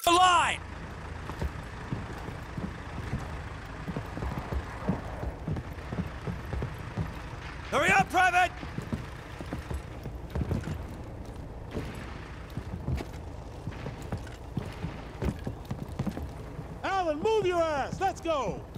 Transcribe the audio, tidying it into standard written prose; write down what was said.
The line! Hurry up, Private! Alan, move your ass! Let's go!